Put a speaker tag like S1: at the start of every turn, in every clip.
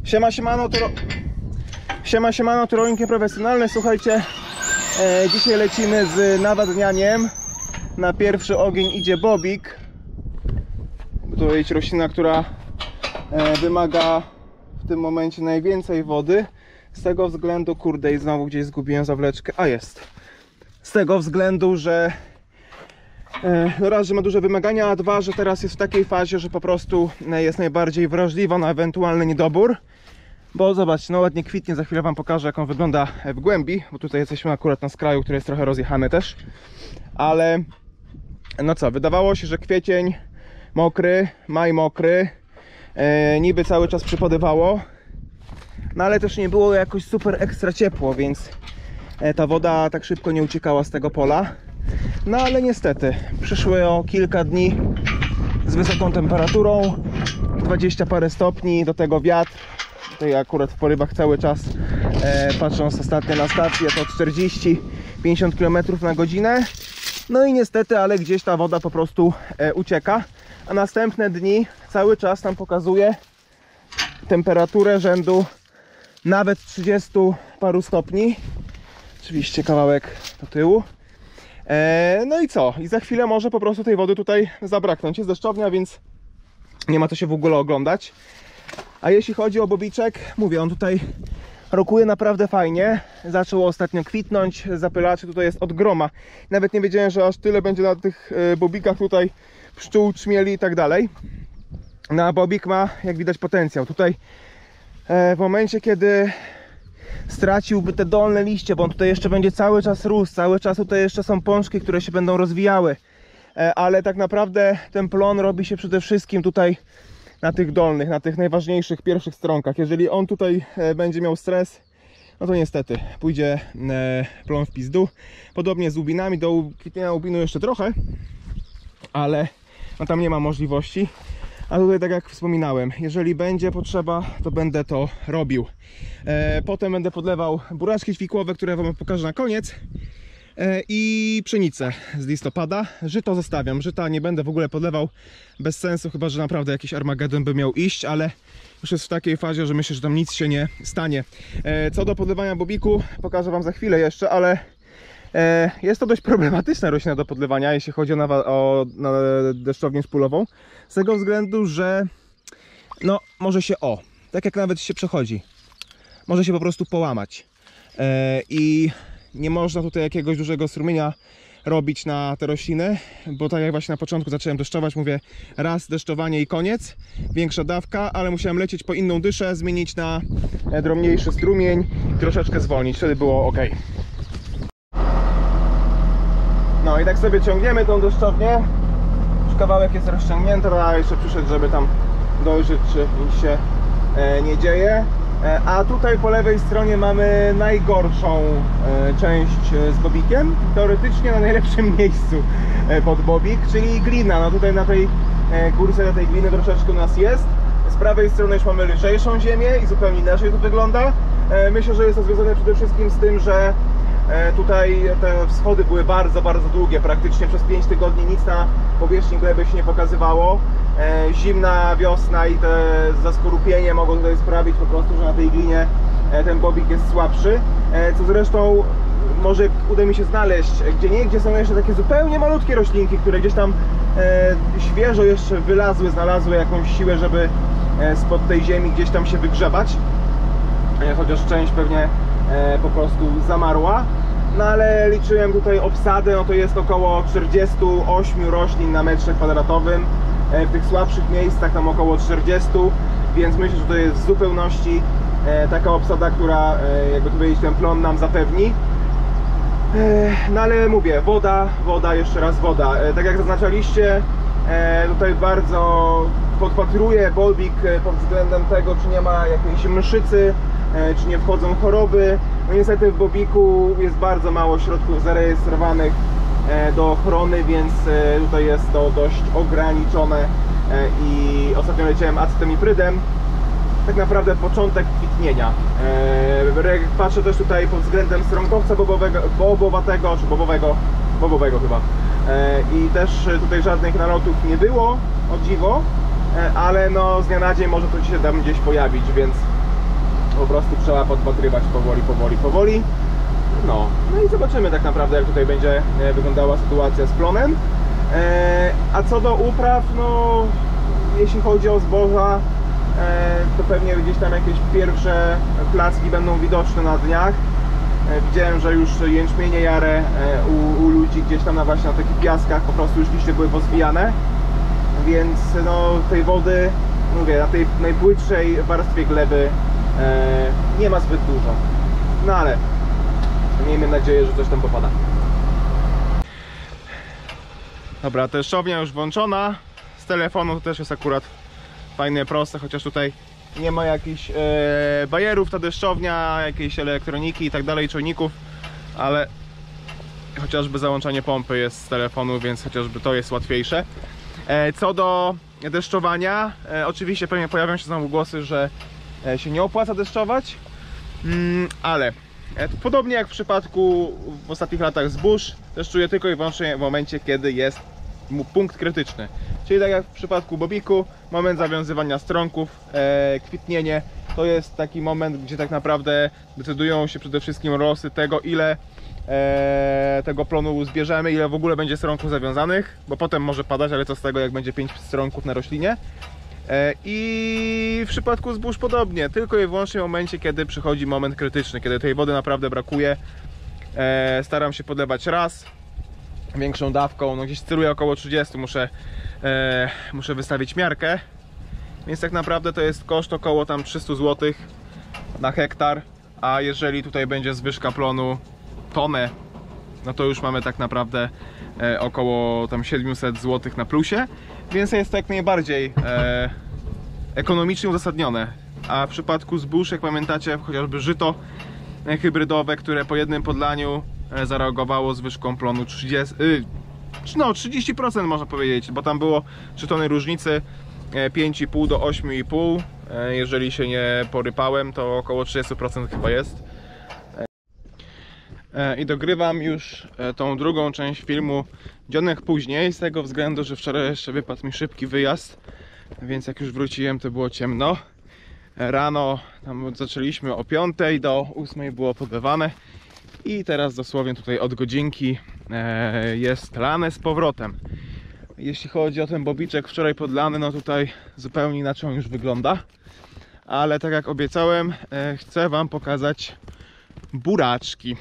S1: Siemano, to rolnikiem profesjonalne. Słuchajcie, dzisiaj lecimy z nawadnianiem. Na pierwszy ogień idzie bobik. To jest roślina, która wymaga w tym momencie najwięcej wody. Z tego względu, kurde, i znowu gdzieś zgubiłem zawleczkę. A jest. Z tego względu, że no raz, że ma duże wymagania, a dwa, że teraz jest w takiej fazie, że po prostu jest najbardziej wrażliwa na ewentualny niedobór. Bo zobaczcie, no ładnie kwitnie, za chwilę wam pokażę, jak on wygląda w głębi, bo tutaj jesteśmy akurat na skraju, który jest trochę rozjechany też. Ale no co, wydawało się, że kwiecień mokry, maj mokry, niby cały czas przypadywało, no ale też nie było jakoś super ekstra ciepło, więc ta woda tak szybko nie uciekała z tego pola. No ale niestety przyszło kilka dni z wysoką temperaturą, 20 parę stopni, do tego wiatr. Tutaj akurat w porywach cały czas, patrząc ostatnio na stację, to 40-50 km na godzinę. No i niestety, ale gdzieś ta woda po prostu ucieka. A następne dni cały czas nam pokazuje temperaturę rzędu nawet 30 paru stopni. Oczywiście kawałek do tyłu. No i co? I za chwilę może po prostu tej wody tutaj zabraknąć. Jest deszczownia, więc nie ma co się w ogóle oglądać. A jeśli chodzi o bobiczek, mówię, on tutaj rokuje naprawdę fajnie. Zaczął ostatnio kwitnąć, zapylaczy tutaj jest od groma. Nawet nie wiedziałem, że aż tyle będzie na tych bobikach tutaj pszczół, czmieli i tak dalej. No a bobik ma, jak widać, potencjał. Tutaj w momencie, kiedy straciłby te dolne liście, bo on tutaj jeszcze będzie cały czas rósł, cały czas tutaj jeszcze są pączki, które się będą rozwijały. Ale tak naprawdę ten plon robi się przede wszystkim tutaj na tych dolnych, na tych najważniejszych pierwszych stronkach. Jeżeli on tutaj będzie miał stres, no to niestety pójdzie plon w pizdu. Podobnie z łubinami, do kwitnienia łubinu jeszcze trochę, ale no tam nie ma możliwości. A tutaj, tak jak wspominałem, jeżeli będzie potrzeba, to będę to robił. Potem będę podlewał buraczki ćwikłowe, które wam pokażę na koniec. I pszenicę z listopada. Żyto zostawiam, żyta nie będę w ogóle podlewał, bez sensu, chyba że naprawdę jakiś Armagedon by miał iść, ale już jest w takiej fazie, że myślę, że tam nic się nie stanie. Co do podlewania bobiku, pokażę wam za chwilę jeszcze, ale jest to dość problematyczna roślina do podlewania, jeśli chodzi o deszczownię szpulową, z tego względu, że no może się, tak jak nawet się przechodzi, może się po prostu połamać i nie można tutaj jakiegoś dużego strumienia robić na te rośliny, bo tak jak właśnie na początku zacząłem deszczować, mówię, raz deszczowanie i koniec, większa dawka, ale musiałem lecieć po inną dyszę, zmienić na drobniejszy strumień i troszeczkę zwolnić, wtedy było ok. No i tak sobie ciągniemy tą deszczownię, już kawałek jest rozciągnięty, a jeszcze przyszedł, żeby tam dojrzeć, czy nic się nie dzieje. A tutaj po lewej stronie mamy najgorszą część z bobikiem, teoretycznie na najlepszym miejscu pod bobik, czyli glina. No tutaj na tej górce, na tej gliny troszeczkę u nas jest. Z prawej strony już mamy lżejszą ziemię i zupełnie inaczej to wygląda. Myślę, że jest to związane przede wszystkim z tym, że tutaj te wschody były bardzo, bardzo długie, praktycznie przez 5 tygodni nic na powierzchni gleby się nie pokazywało. Zimna wiosna i te zaskorupienie mogą tutaj sprawić po prostu, że na tej glinie ten bobik jest słabszy, co zresztą może uda mi się znaleźć gdzieniegdzie są jeszcze takie zupełnie malutkie roślinki, które gdzieś tam świeżo jeszcze wylazły, znalazły jakąś siłę, żeby spod tej ziemi gdzieś tam się wygrzebać, chociaż część pewnie po prostu zamarła. No ale liczyłem tutaj obsadę, no to jest około 48 roślin na metrze kwadratowym. W tych słabszych miejscach tam około 40, więc myślę, że to jest w zupełności taka obsada, która, jakby tu powiedzieć, ten plon nam zapewni. No ale mówię, woda, jeszcze raz woda. Tak jak zaznaczaliście, tutaj bardzo podpatruję bobik pod względem tego, czy nie ma jakiejś mszycy, czy nie wchodzą choroby. No niestety w bobiku jest bardzo mało środków zarejestrowanych do ochrony, więc tutaj jest to dość ograniczone i ostatnio leciałem acetamiprydem. Tak naprawdę początek kwitnienia. Patrzę też tutaj pod względem stronkowca bobowatego, czy bobowego chyba. I też tutaj żadnych nalotów nie było, o dziwo, ale no z dnia na dzień może to się tam gdzieś pojawić, więc po prostu trzeba podpatrywać powoli. No i zobaczymy tak naprawdę, jak tutaj będzie wyglądała sytuacja z plonem. A co do upraw, no jeśli chodzi o zboża, to pewnie gdzieś tam jakieś pierwsze placki będą widoczne na dniach. Widziałem, że już jęczmienie jare u ludzi gdzieś tam właśnie na takich piaskach po prostu już liście były pozwijane, więc no tej wody, mówię, na tej najpłytszej warstwie gleby nie ma zbyt dużo, no ale miejmy nadzieję, że coś tam popada. Dobra, deszczownia już włączona. Z telefonu to też jest akurat fajne, proste, chociaż tutaj nie ma jakichś bajerów ta deszczownia, jakiejś elektroniki i tak dalej, czujników, ale chociażby załączanie pompy jest z telefonu, więc chociażby to jest łatwiejsze. Co do deszczowania, oczywiście pewnie pojawią się znowu głosy, że się nie opłaca deszczować, ale podobnie jak w przypadku w ostatnich latach zbóż, deszczuje tylko i wyłącznie w momencie, kiedy jest punkt krytyczny. Czyli tak jak w przypadku bobiku, moment zawiązywania stronków, kwitnienie, to jest taki moment, gdzie tak naprawdę decydują się przede wszystkim losy tego, ile tego plonu zbierzemy, ile w ogóle będzie stronków zawiązanych, bo potem może padać, ale co z tego, jak będzie 5 stronków na roślinie. I w przypadku zbóż podobnie, tylko i wyłącznie w momencie, kiedy przychodzi moment krytyczny, kiedy tej wody naprawdę brakuje. Staram się podlewać raz, większą dawką, no gdzieś celuję około 30, muszę wystawić miarkę, więc tak naprawdę to jest koszt około tam 300 zł na hektar, a jeżeli tutaj będzie zwyżka plonu tonę, no to już mamy tak naprawdę około tam 700 zł na plusie, więc jest to jak najbardziej ekonomicznie uzasadnione. A w przypadku zbóż, jak pamiętacie, chociażby żyto hybrydowe, które po jednym podlaniu zareagowało zwyżką plonu 30% można powiedzieć, bo tam było 3 tony różnicy, 5,5 do 8,5, jeżeli się nie porypałem, to około 30% chyba jest. I dogrywam już tą drugą część filmu dzionek później, z tego względu, że wczoraj jeszcze wypadł mi szybki wyjazd, więc jak już wróciłem, to było ciemno. Rano tam zaczęliśmy o 5, do 8 było podlewane i teraz dosłownie tutaj od godzinki jest lane z powrotem. Jeśli chodzi o ten bobiczek wczoraj podlany, no tutaj zupełnie inaczej on już wygląda, ale tak jak obiecałem, chcę wam pokazać buraczki.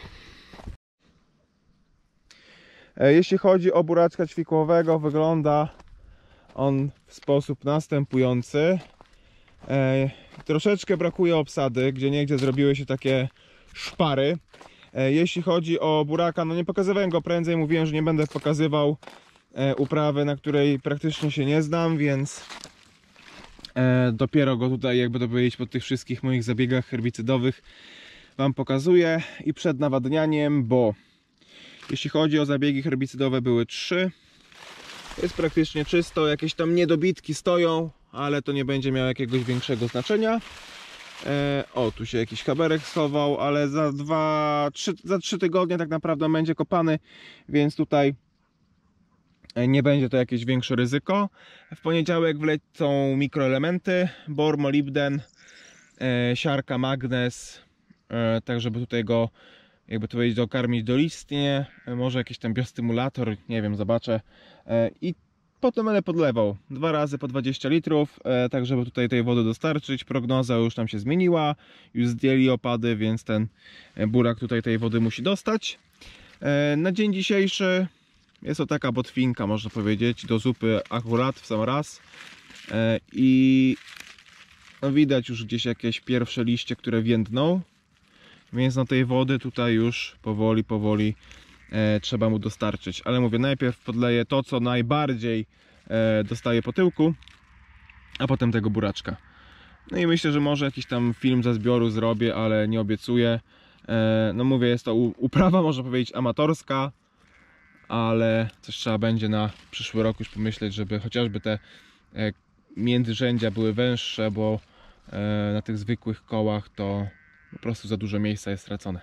S1: Jeśli chodzi o buraczka ćwikłowego, wygląda on w sposób następujący. Troszeczkę brakuje obsady, gdzieniegdzie zrobiły się takie szpary. Jeśli chodzi o buraka, no nie pokazywałem go prędzej, mówiłem, że nie będę pokazywał uprawy, na której praktycznie się nie znam, więc dopiero go tutaj, jakby to powiedzieć, po tych wszystkich moich zabiegach herbicydowych wam pokazuję. I przed nawadnianiem, bo jeśli chodzi o zabiegi herbicydowe, były 3. Jest praktycznie czysto, jakieś tam niedobitki stoją, ale to nie będzie miało jakiegoś większego znaczenia. O, tu się jakiś kaberek schował, ale za 3 tygodnie tak naprawdę będzie kopany, więc tutaj nie będzie to jakieś większe ryzyko. W poniedziałek wlecą mikroelementy, bor, molibden, siarka, magnez, tak żeby tutaj go, jakby to powiedzieć, dokarmić dolistnie, może jakiś tam biostymulator, nie wiem, zobaczę. I potem będę podlewał 2 razy po 20 litrów, tak żeby tutaj tej wody dostarczyć. Prognoza już tam się zmieniła, już zdjęli opady, więc ten burak tutaj tej wody musi dostać. Na dzień dzisiejszy jest to taka botwinka, można powiedzieć, do zupy akurat w sam raz. I no widać już gdzieś jakieś pierwsze liście, które więdną, więc na tej wody tutaj już powoli trzeba mu dostarczyć. Ale mówię, najpierw podleję to, co najbardziej dostaje po tyłku, a potem tego buraczka. No i myślę, że może jakiś tam film ze zbioru zrobię, ale nie obiecuję. No mówię, jest to uprawa, można powiedzieć, amatorska, ale coś trzeba będzie na przyszły rok już pomyśleć, żeby chociażby te międzyrzędzia były węższe, bo na tych zwykłych kołach to po prostu za dużo miejsca jest stracone.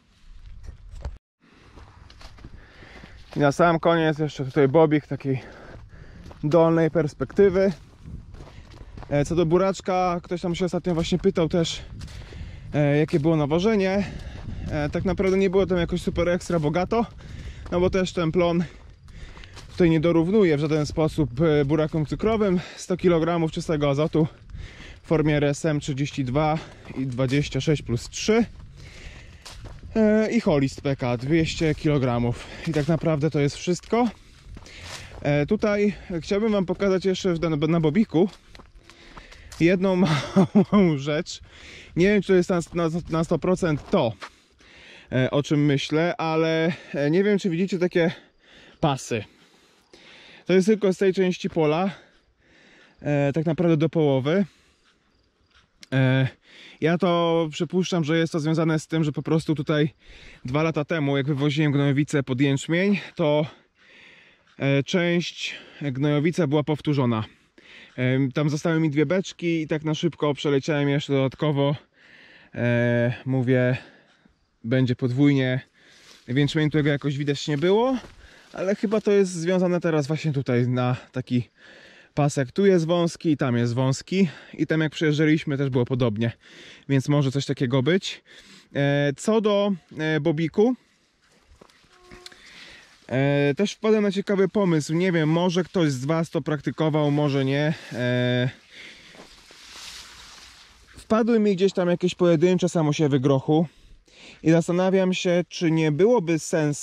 S1: I na sam koniec jeszcze tutaj bobik takiej dolnej perspektywy. Co do buraczka, ktoś tam się ostatnio właśnie pytał też, jakie było nawożenie. Tak naprawdę nie było tam jakoś super ekstra bogato, no bo też ten plon tutaj nie dorównuje w żaden sposób burakom cukrowym. 100 kg czystego azotu w formie RSM 32 i 26 plus 3 i Holist PK 200 kg i tak naprawdę to jest wszystko. Tutaj chciałbym wam pokazać jeszcze na bobiku jedną małą rzecz. Nie wiem, czy to jest na 100% to, o czym myślę, ale nie wiem, czy widzicie takie pasy. To jest tylko z tej części pola, tak naprawdę do połowy. Ja to przypuszczam, że jest to związane z tym, że po prostu tutaj 2 lata temu, jak wywoziłem gnojowicę pod jęczmień, to część gnojowica była powtórzona. Tam zostały mi 2 beczki i tak na szybko przeleciałem jeszcze dodatkowo. Mówię, będzie podwójnie, więc tego jakoś widać nie było, ale chyba to jest związane teraz właśnie tutaj na taki pasek. Tu jest wąski i tam jest wąski i tam jak przejeżdżaliśmy też było podobnie, więc może coś takiego być. Co do bobiku, też wpadłem na ciekawy pomysł. Nie wiem, może ktoś z was to praktykował, może nie. Wpadły mi gdzieś tam jakieś pojedyncze samosiewy grochu i zastanawiam się, czy nie byłoby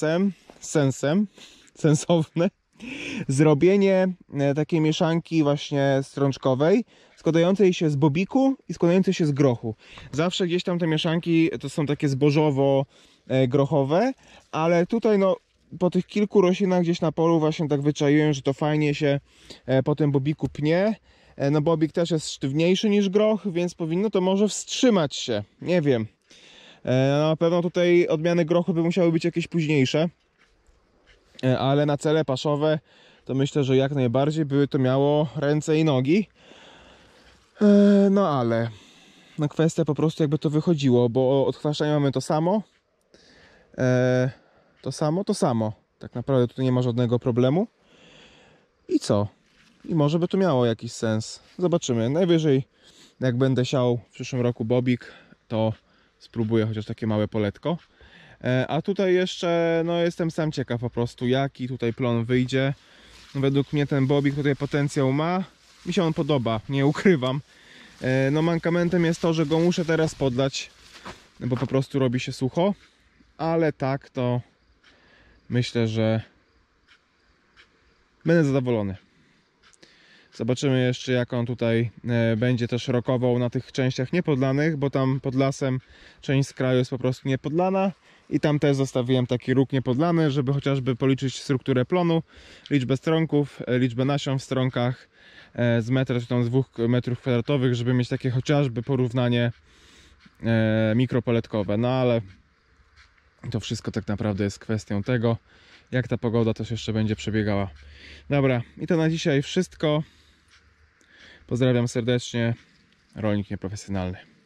S1: sensowne zrobienie takiej mieszanki właśnie strączkowej, składającej się z bobiku i składającej się z grochu. Zawsze gdzieś tam te mieszanki to są takie zbożowo-grochowe, ale tutaj no po tych kilku roślinach gdzieś na polu właśnie tak wyczaiłem, że to fajnie się po tym bobiku pnie. No bobik też jest sztywniejszy niż groch, więc powinno to może wstrzymać się. Nie wiem. Na pewno tutaj odmiany grochu by musiały być jakieś późniejsze. Ale na cele paszowe to myślę, że jak najbardziej by to miało ręce i nogi. No ale no kwestia po prostu jakby to wychodziło, bo odchwaszczanie mamy to samo. To samo. Tak naprawdę tutaj nie ma żadnego problemu. I co? I może by to miało jakiś sens. Zobaczymy. Najwyżej jak będę siał w przyszłym roku bobik, to spróbuję chociaż takie małe poletko. A tutaj jeszcze no jestem sam ciekaw po prostu, jaki tutaj plon wyjdzie. Według mnie ten bobik tutaj potencjał ma. Mi się on podoba, nie ukrywam. No mankamentem jest to, że go muszę teraz podlać, bo po prostu robi się sucho. Ale tak to myślę, że będę zadowolony. Zobaczymy jeszcze, jak on tutaj będzie też rokował na tych częściach niepodlanych, bo tam pod lasem część z kraju jest po prostu niepodlana. I tam też zostawiłem taki róg niepodlany, żeby chociażby policzyć strukturę plonu, liczbę stronków, liczbę nasion w stronkach z metra czy tam z 2 metrów kwadratowych, żeby mieć takie chociażby porównanie mikropoletkowe. No ale to wszystko tak naprawdę jest kwestią tego, jak ta pogoda też jeszcze będzie przebiegała. Dobra, i to na dzisiaj wszystko. Pozdrawiam serdecznie, rolnik nieprofesjonalny.